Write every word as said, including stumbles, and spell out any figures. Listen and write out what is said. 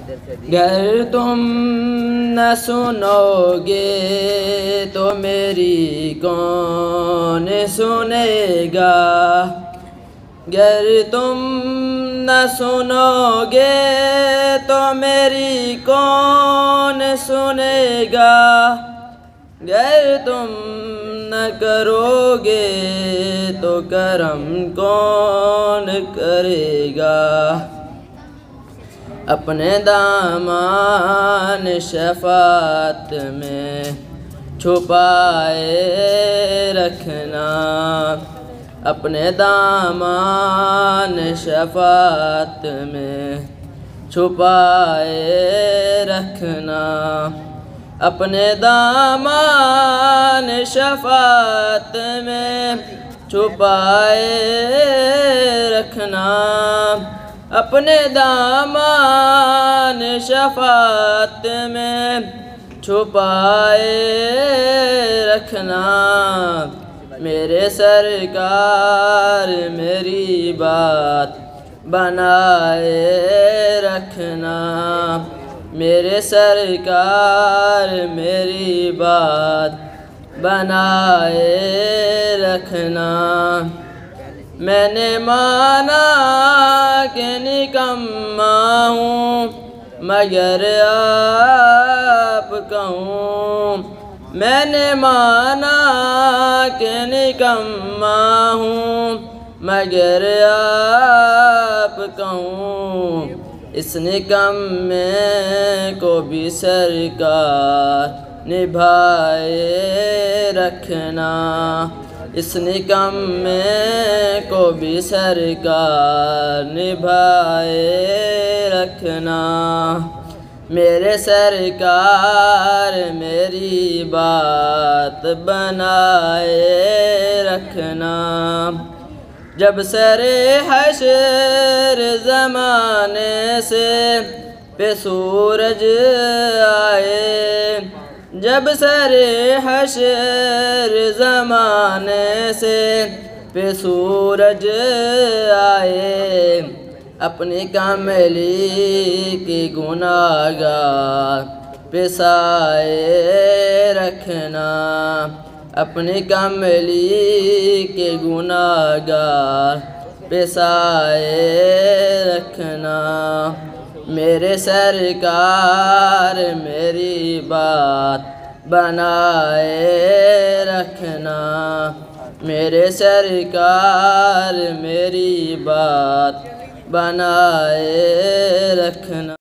گر تم نہ سنو گے تو میری کون سنے گا، گر تم نہ سنو گے تو میری کون سنے گا، گر تم نہ کرو گے تو کرم کون کرے گا۔ اپنے دامان شفاعت میں چھپائے رکھنا، اپنے دامان شفاعت میں چھپائے رکھنا، اپنے دامان شفاعت میں چھپائے رکھنا، اپنے دامان شفاعت میں چھپائے رکھنا۔ میرے سرکار میری بات بنائے رکھنا، میرے سرکار میری بات بنائے رکھنا۔ میں نے مانا کہ نکما ہوں مگر آپ کا ہوں، میں نے مانا کہ نکما ہوں مگر آپ کا ہوں، اس نکمے کو بھی سرکار نبھائے رکھنا، اس نکمے کو بھی سرکار نبھائے رکھنا۔ میرے سرکار میری بات بنائے رکھنا، جب سر حشر زمانے سے پہ سورج آئے، جب سر حشر زمانے سے پہ سورج آئے، اپنی کملی کی گناہ گار پہ سائے رکھنا، اپنی کملی کے گناہ گار پہ سائے رکھنا۔ میرے سرکار میری بات بنائے رکھنا، میرے سرکار میری بات بنائے رکھنا۔